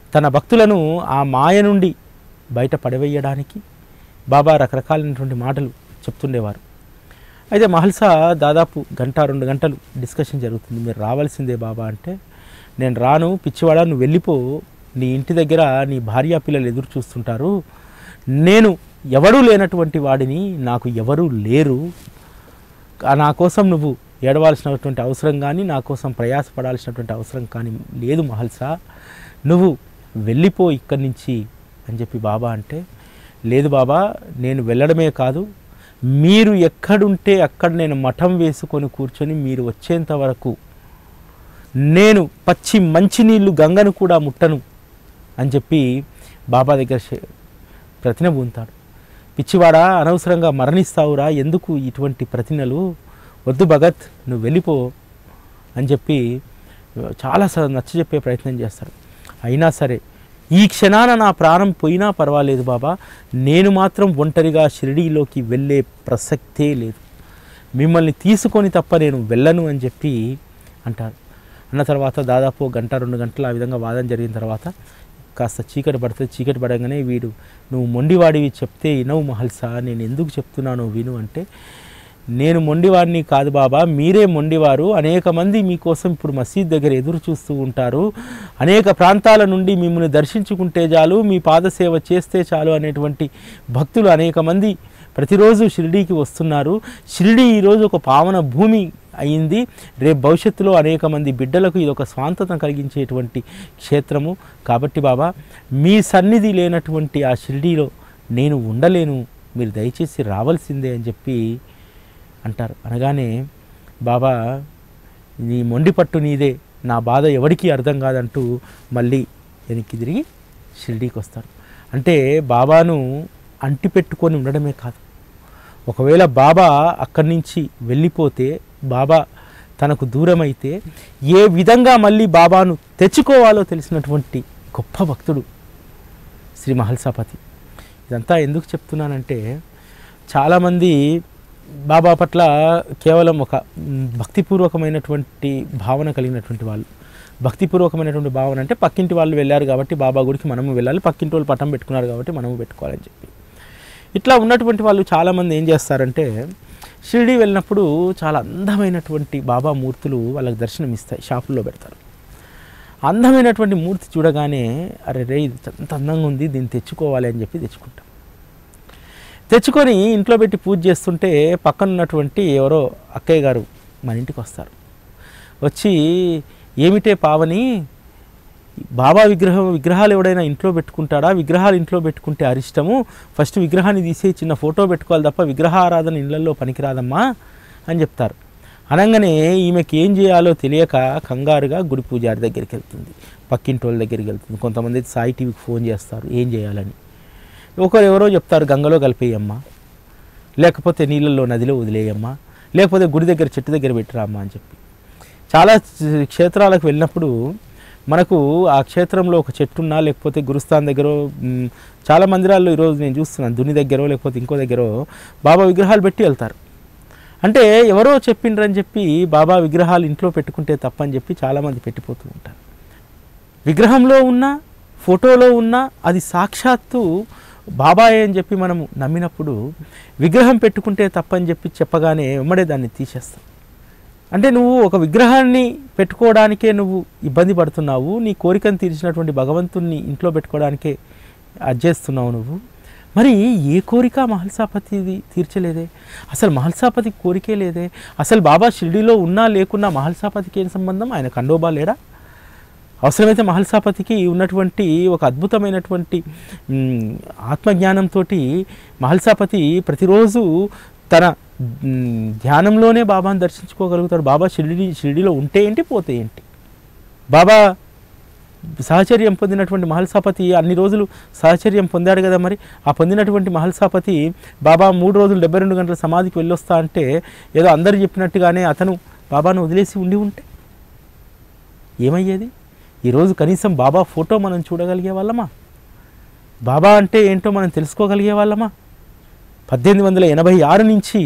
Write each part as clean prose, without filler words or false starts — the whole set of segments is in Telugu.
తన భక్తులను ఆ మాయ నుండి బయట పడవేయడానికి బాబా రకరకాలైనటువంటి మాటలు చెప్తుండేవారు. అయితే మహల్సా దాదాపు గంట 2 గంటలు డిస్కషన్ జరుగుతుంది. మీరు రావాల్సిందే బాబా అంటే, నేను రాను, పిచ్చివాడా నువ్వు వెళ్ళిపో, నీ ఇంటి దగ్గర నీ భార్యా పిల్లలు ఎదురు చూస్తుంటారు, నేను ఎవరూ లేనటువంటి వాడిని, నాకు ఎవరూ లేరు, నా కోసం నువ్వు ఏడవాల్సినటువంటి అవసరం కానీ నా కోసం ప్రయాసపడాల్సినటువంటి అవసరం కానీ లేదు మహల్సా, నువ్వు వెళ్ళిపో ఇక్కడి నుంచి అని చెప్పి బాబా అంటే, లేదు బాబా నేను వెళ్ళడమే కాదు, మీరు ఎక్కడుంటే అక్కడ నేను మఠం వేసుకొని కూర్చొని మీరు వచ్చేంత వరకు నేను పచ్చి మంచినీళ్ళు గంగను కూడా ముట్టను అని చెప్పి బాబా దగ్గర ప్రతిన పొందుతాడు. పిచ్చివాడా అనవసరంగా మరణిస్తావురా, ఎందుకు ఇటువంటి ప్రతినలు, వద్దు భగత్ నువ్వు వెళ్ళిపో అని చెప్పి చాలా నచ్చజెప్పే ప్రయత్నం చేస్తాడు. అయినా సరే ఈ క్షణాన నా ప్రాణం పోయినా పర్వాలేదు బాబా, నేను మాత్రం ఒంటరిగా షిరిడీలోకి వెళ్ళే ప్రసక్తే లేదు, మిమ్మల్ని తీసుకొని తప్ప నేను వెళ్ళను అని చెప్పి అంటారు. అన్న తర్వాత దాదాపు గంట 2 గంటలు ఆ విధంగా వాదన జరిగిన తర్వాత కాస్త చీకటి పడుతుంది. చీకటి పడగానే వీడు, నువ్వు మొండివాడివి, చెప్తే వినవు మహల్సా, నేను ఎందుకు చెప్తున్నాను విను అంటే, నేను మొండివాడిని కాదు బాబా, మీరే మొండివారు, అనేక మంది మీకోసం ఇప్పుడు మసీద్ దగ్గర ఎదురు చూస్తూ ఉంటారు, అనేక ప్రాంతాల నుండి మిమ్మల్ని దర్శించుకుంటే చాలు, మీ పాదసేవ చేస్తే చాలు అనేటువంటి భక్తులు అనేక మంది ప్రతిరోజు షిరిడీకి వస్తున్నారు. షిరిడీ ఈరోజు ఒక పావన భూమి అయింది, రేపు భవిష్యత్తులో అనేక మంది బిడ్డలకు ఇది ఒక స్వాంతతం కలిగించేటువంటి క్షేత్రము, కాబట్టి బాబా మీ సన్నిధి లేనటువంటి ఆ షిరిడీలో నేను ఉండలేను, మీరు దయచేసి రావాల్సిందే అని చెప్పి అంటారు. అనగానే బాబా నీ మొండి పట్టు నీదే, నా బాధ ఎవరికీ అర్థం కాదంటూ మళ్ళీ వెనక్కి తిరిగి షిరిడీకి వస్తారు. అంటే బాబాను అంటిపెట్టుకొని ఉండడమే కాదు, ఒకవేళ బాబా అక్కడి నుంచి వెళ్ళిపోతే, బాబా తనకు దూరమైతే ఏ విధంగా మళ్ళీ బాబాను తెచ్చుకోవాలో తెలిసినటువంటి గొప్ప భక్తుడు శ్రీ మహల్సాపతి. ఇదంతా ఎందుకు చెప్తున్నానంటే, చాలామంది బాబా పట్ల కేవలం ఒక భక్తిపూర్వకమైనటువంటి భావన కలిగినటువంటి వాళ్ళు. భక్తిపూర్వకమైనటువంటి భావన అంటే పక్కింటి వాళ్ళు వెళ్ళారు కాబట్టి బాబా గుడికి మనము వెళ్ళాలి, పక్కింటి వాళ్ళు పటం పెట్టుకున్నారు కాబట్టి మనము పెట్టుకోవాలని చెప్పి, ఇట్లా ఉన్నటువంటి వాళ్ళు చాలామంది ఏం చేస్తారంటే, షిరిడీ వెళ్ళినప్పుడు చాలా అందమైనటువంటి బాబా మూర్తులు వాళ్ళకి దర్శనం ఇస్తాయి, షాపుల్లో పెడతారు. అందమైనటువంటి మూర్తి చూడగానే అరే రే ఇది ఎంత అందంగా ఉంది, దీన్ని తెచ్చుకోవాలి అని చెప్పి తెచ్చుకుంటాం. తెచ్చుకొని ఇంట్లో పెట్టి పూజ చేస్తుంటే పక్కన ఉన్నటువంటి ఎవరో అక్కయ్య గారు మన ఇంటికి వస్తారు. వచ్చి, ఏమిటే పావని, బాబా విగ్రహాలు ఎవడైనా ఇంట్లో పెట్టుకుంటాడా, విగ్రహాలు ఇంట్లో పెట్టుకుంటే అరిష్టము, ఫస్ట్ విగ్రహాన్ని తీసి చిన్న ఫోటో పెట్టుకోవాలి తప్ప విగ్రహ ఆరాధన ఇళ్లలో పనికిరాదమ్మా అని చెప్తారు. అనగానే ఈమెకి ఏం చేయాలో తెలియక కంగారుగా గుడి పూజారి దగ్గరికి వెళ్తుంది, పక్కింటి వాళ్ళ దగ్గరికి వెళ్తుంది. కొంతమంది సాయి టీవీకి ఫోన్ చేస్తారు ఏం చేయాలని. ఒకరు ఎవరో చెప్తారు గంగలో కలిపేయమ్మా, లేకపోతే నీళ్ళల్లో నదిలో వదిలేయమ్మా, లేకపోతే గుడి దగ్గర చెట్టు దగ్గర పెట్టిరామ్మా అని చెప్పి. చాలా క్షేత్రాలకు వెళ్ళినప్పుడు మనకు ఆ క్షేత్రంలో ఒక చెట్టున్నా, లేకపోతే గురుస్థాన్ దగ్గర, చాలా మందిరాల్లో ఈరోజు నేను చూస్తున్నాను దుని దగ్గర లేకపోతే ఇంకో దగ్గర బాబా విగ్రహాలు పెట్టి వెళ్తారు. అంటే ఎవరో చెప్పిండ్రని చెప్పి బాబా విగ్రహాలు ఇంట్లో పెట్టుకుంటే తప్పని చెప్పి చాలామంది పెట్టిపోతూ ఉంటారు. విగ్రహంలో ఉన్న, ఫోటోలో ఉన్న అది సాక్షాత్తు బాబాయే అని చెప్పి మనము నమ్మినప్పుడు విగ్రహం పెట్టుకుంటే తప్పని చెప్పి చెప్పగానే వెంబడే దాన్ని తీసేస్తాం. అంటే నువ్వు ఒక విగ్రహాన్ని పెట్టుకోవడానికే నువ్వు ఇబ్బంది పడుతున్నావు, నీ కోరికను తీర్చినటువంటి భగవంతుణ్ణి ఇంట్లో పెట్టుకోవడానికే అర్జేస్తున్నావు నువ్వు. మరి ఏ కోరిక మహల్సాపతిది తీర్చలేదే, అసలు మహల్సాపతికి కోరికే లేదే, అసలు బాబా షిరిడీలో ఉన్నా లేకున్నా మహల్సాపతికి ఏం సంబంధం, ఆయన ఖండోబా లేడా? అవసరమైతే మహల్సాపతికి ఉన్నటువంటి ఒక అద్భుతమైనటువంటి ఆత్మజ్ఞానంతో మహల్సాపతి ప్రతిరోజు తన ధ్యానంలోనే బాబాను దర్శించుకోగలుగుతాడు. బాబా షిరిడీలో ఉంటే ఏంటి, పోతే ఏంటి. బాబా సహచర్యం పొందినటువంటి మహల్సాపతి అన్ని రోజులు సహచర్యం పొందాడు కదా, మరి ఆ పొందినటువంటి మహల్సాపతి బాబా 3 రోజులు 72 గంటల సమాధికి వెళ్ళొస్తా అంటే ఏదో అందరు చెప్పినట్టుగానే అతను బాబాను వదిలేసి ఉండి ఉంటే ఏమయ్యేది? ఈరోజు కనీసం బాబా ఫోటో మనం చూడగలిగే వాళ్ళమా, బాబా అంటే ఏంటో మనం తెలుసుకోగలిగే వాళ్ళమా? 1886 నుంచి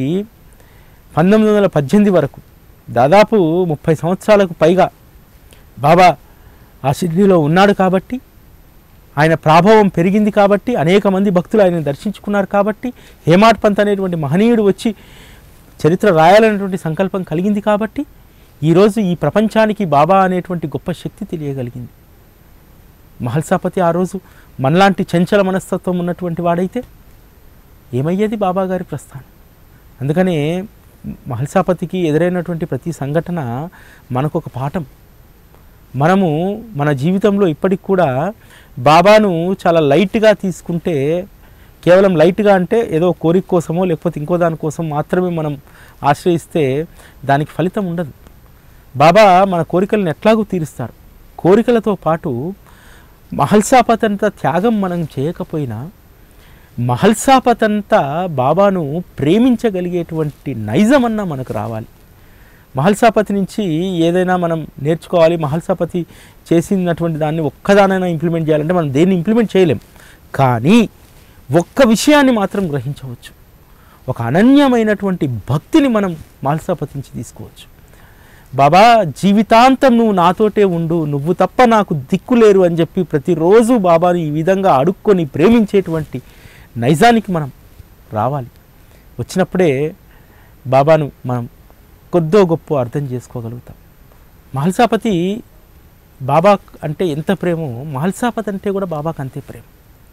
1918 వరకు దాదాపు 30 సంవత్సరాలకు పైగా బాబా ఆ షిరిడీలో ఉన్నాడు కాబట్టి ఆయన ప్రాభవం పెరిగింది కాబట్టి, అనేక మంది భక్తులు ఆయన దర్శించుకున్నారు కాబట్టి, హేమాడ్ పంత్ అనేటువంటి మహనీయుడు వచ్చి చరిత్ర రాయాలనేటువంటి సంకల్పం కలిగింది కాబట్టి ఈరోజు ఈ ప్రపంచానికి బాబా అనేటువంటి గొప్ప శక్తి తెలియగలిగింది. మహల్సాపతి ఆ రోజు మనలాంటి చంచల మనస్తత్వం ఉన్నటువంటి వాడైతే ఏమయ్యేది బాబా గారి ప్రస్థానం. అందుకనే మహల్సాపతికి ఎదురైనటువంటి ప్రతి సంఘటన మనకు ఒక పాఠం. మనము మన జీవితంలో ఇప్పటికి కూడా బాబాను చాలా లైట్గా తీసుకుంటే, కేవలం లైట్గా అంటే ఏదో కోరిక కోసమో లేకపోతే ఇంకో దానికోసం మాత్రమే మనం ఆశ్రయిస్తే దానికి ఫలితం ఉండదు. బాబా మన కోరికలను ఎట్లాగూ తీరుస్తారు. కోరికలతో పాటు మహల్సాపతి అంత త్యాగం మనం చేయకపోయినా మహల్సాపతి అంతా బాబాను ప్రేమించగలిగేటువంటి నైజమన్నా మనకు రావాలి. మహల్సాపతి నుంచి ఏదైనా మనం నేర్చుకోవాలి. మహల్సాపతి చేసినటువంటి దాన్ని ఒక్కదానైనా ఇంప్లిమెంట్ చేయాలంటే మనం దేన్ని ఇంప్లిమెంట్ చేయలేం. కానీ ఒక్క విషయాన్ని మాత్రం గ్రహించవచ్చు. ఒక అనన్యమైనటువంటి భక్తిని మనం మహల్సాపతి నుంచి తీసుకోవచ్చు. బాబా జీవితాంతం నువ్వు నాతోటే ఉండు, నువ్వు తప్ప నాకు దిక్కులేరు అని చెప్పి ప్రతిరోజు బాబాని ఈ విధంగా అడుక్కొని ప్రేమించేటువంటి నైజానికి మనం రావాలి. వచ్చినప్పుడే బాబాను మనం కొద్దో గొప్ప అర్థం చేసుకోగలుగుతాం. మహల్సాపతి బాబా అంటే ఎంత ప్రేమో మహల్సాపతి అంటే కూడా బాబాకు అంతే ప్రేమ.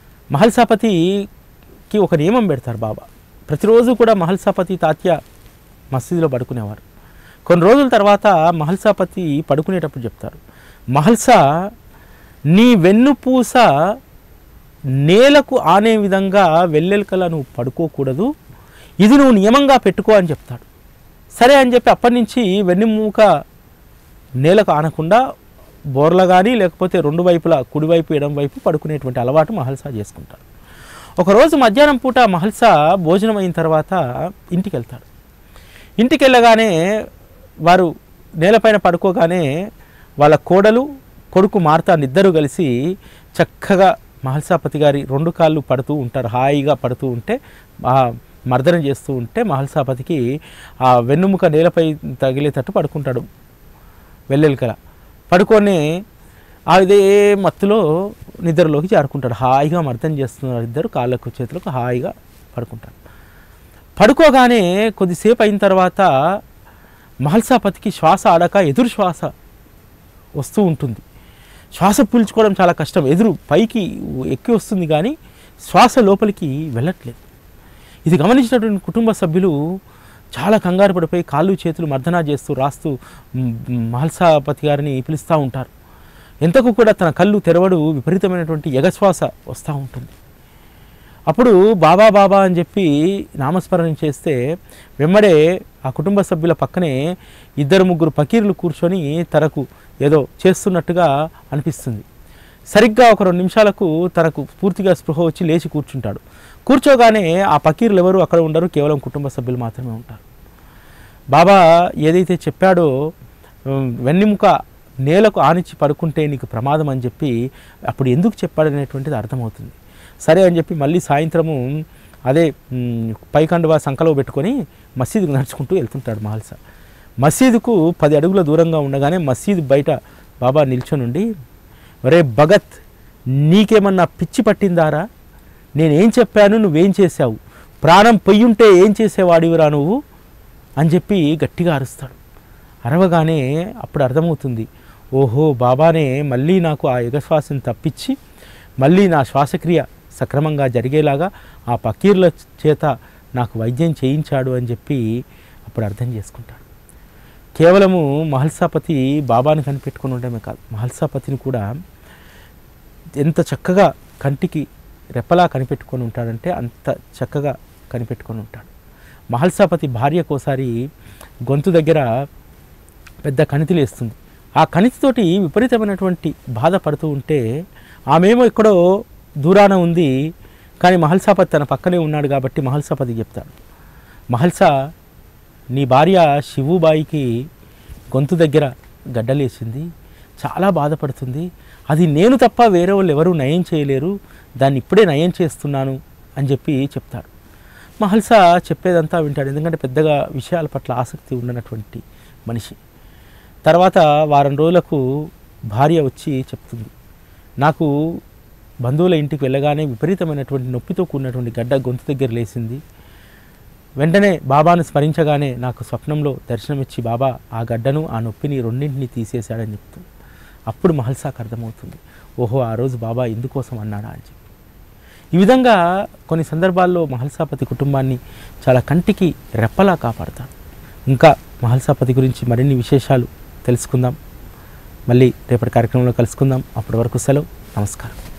మహల్సాపతికి ఒక నియమం పెడతారు బాబా. ప్రతిరోజు కూడా మహల్సాపతి తాత్య మసీదులో పడుకునేవారు. కొన్ని రోజుల తర్వాత మహల్సాపతి పడుకునేటప్పుడు చెప్తారు, మహల్సా నీ వెన్నుపూస నేలకు ఆనే విధంగా వెల్లెలకలా నువ్వు పడుకోకూడదు, ఇది నువ్వు నియమంగా పెట్టుకో అని చెప్తాడు. సరే అని చెప్పి అప్పటి నుంచి వెన్నెముక నేలకు ఆనకుండా బోర్ల కానీ లేకపోతే రెండు వైపులా కుడివైపు ఎడం వైపు పడుకునేటువంటి అలవాటు మహల్సా చేసుకుంటాడు. ఒకరోజు మధ్యాహ్నం పూట మహల్సా భోజనం అయిన తర్వాత ఇంటికి వెళ్తాడు. ఇంటికి వెళ్ళగానే వారు నేలపైన పడుకోగానే వాళ్ళ కోడలు కొడుకు మార్తాను ఇద్దరు కలిసి చక్కగా మహల్సాపతి గారి రెండు కాళ్ళు పడుతూ ఉంటారు. హాయిగా పడుతూ ఉంటే మర్దన చేస్తూ ఉంటే మహల్సాపతికి ఆ వెన్నుముక నేలపై తగిలేటట్టు పడుకుంటాడు. వెల్లెలకల పడుకొని అదే మత్తులో నిద్రలోకి జారుకుంటాడు. హాయిగా మర్దన చేస్తున్నారు ఇద్దరు, కాళ్ళకు చేతులకు హాయిగా పడుకుంటాడు. పడుకోగానే కొద్దిసేపు అయిన తర్వాత మహల్సాపతికి శ్వాస ఆడక ఎదురు శ్వాస వస్తూ ఉంటుంది. శ్వాస పీల్చుకోవడం చాలా కష్టం. ఎదురు పైకి ఎక్కి వస్తుంది కానీ శ్వాస లోపలికి వెళ్ళట్లేదు. ఇది గమనించినటువంటి కుటుంబ సభ్యులు చాలా కంగారు పడిపోయి కాళ్ళు చేతులు మర్దనా చేస్తూ రాస్తూ మహల్సాపతి గారిని పిలుస్తూ ఉంటారు. ఎంతకు కూడా తన కళ్ళు తెరవడు, విపరీతమైనటువంటి ఎగశ్వాస వస్తూ ఉంటుంది. అప్పుడు బాబా బాబా అని చెప్పి నామస్మరణ చేస్తే వెంబడే ఆ కుటుంబ సభ్యుల పక్కనే ఇద్దరు ముగ్గురు ఫకీర్లు కూర్చొని తనకు ఏదో చేస్తున్నట్టుగా అనిపిస్తుంది. సరిగ్గా ఒక 2 నిమిషాలకు తనకు పూర్తిగా స్పృహ వచ్చి లేచి కూర్చుంటాడు. కూర్చోగానే ఆ ఫకీర్లు ఎవరు అక్కడ ఉండరు, కేవలం కుటుంబ సభ్యులు మాత్రమే ఉంటారు. బాబా ఏదైతే చెప్పాడో వెన్నెముక నేలకు ఆనిచ్చి పడుకుంటే నీకు ప్రమాదం అని చెప్పి అప్పుడు ఎందుకు చెప్పాడనేటువంటిది అర్థమవుతుంది. సరే అని చెప్పి మళ్ళీ సాయంత్రము అదే పైకండువా సంకలో పెట్టుకొని మసీదుకు నడుచుకుంటూ వెళ్తుంటాడు మహల్సా. మసీదుకు 10 అడుగుల దూరంగా ఉండగానే మసీదు బయట బాబా నిల్చొనుండి, ఒరే భగత్, నీకేమన్నా పిచ్చి పట్టిందారా? నేనేం చెప్పాను, నువ్వేం చేశావు? ప్రాణం పొయ్యుంటే ఏం చేసేవాడివిరా నువ్వు అని చెప్పి గట్టిగా అరుస్తాడు. అరవగానే అప్పుడు అర్థమవుతుంది, ఓహో బాబానే మళ్ళీ నాకు ఆ ఎగశ్వాసను తప్పించి మళ్ళీ నా శ్వాసక్రియ సక్రమంగా జరిగేలాగా ఆ ఫకీర్ల చేత నాకు వైద్యం చేయించాడు అని చెప్పి అప్పుడు అర్థం చేసుకుంటాడు. కేవలము మహల్సాపతి బాబాని కనిపెట్టుకుని ఉండడమే కాదు, మహల్సాపతిని కూడా ఎంత చక్కగా కంటికి రెప్పలా కనిపెట్టుకొని ఉంటాడంటే అంత చక్కగా కనిపెట్టుకొని ఉంటాడు. మహల్సాపతి భార్యకోసారి గొంతు దగ్గర పెద్ద కణితి లేస్తుంది. ఆ కణితితోటి విపరీతమైనటువంటి బాధపడుతూ ఉంటే ఆమెమో ఎక్కడో దూరాన ఉంది, కానీ మహల్సాపతి తన పక్కనే ఉన్నాడు కాబట్టి మహల్సాపతికి చెప్తాడు, మహల్సా, నీ భార్య శివుబాయికి గొంతు దగ్గర గడ్డలేసింది, చాలా బాధపడుతుంది, అది నేను తప్ప వేరే వాళ్ళు ఎవరూ నయం చేయలేరు, దాన్ని ఇప్పుడే నయం చేస్తున్నాను అని చెప్పి చెప్తాడు. మహల్సా చెప్పేదంతా వింటాడు, ఎందుకంటే పెద్దగా విషయాల పట్ల ఆసక్తి ఉండనటువంటి మనిషి. తర్వాత వారం రోజులకు భార్య వచ్చి చెప్తుంది, నాకు బంధువుల ఇంటికి వెళ్ళగానే విపరీతమైనటువంటి నొప్పితో కూడినటువంటి గడ్డ గొంతు దగ్గర లేచింది. వెంటనే బాబాను స్మరించగానే నాకు స్వప్నంలో దర్శనమిచ్చి బాబా ఆ గడ్డను ఆ నొప్పిని రెండింటిని తీసేశాడని చెప్తూ అప్పుడు మహల్సాకు అర్థమవుతుంది, ఓహో ఆ రోజు బాబా ఎందుకోసం అన్నాడా అని చెప్పి. ఈ విధంగా కొన్ని సందర్భాల్లో మహల్సాపతి కుటుంబాన్ని చాలా కంటికి రెప్పలా కాపాడతారు. ఇంకా మహల్సాపతి గురించి మరిన్ని విశేషాలు తెలుసుకుందాం. మళ్ళీ రేపటి కార్యక్రమంలో కలుసుకుందాం. అప్పటి వరకు సెలవు. నమస్కారం.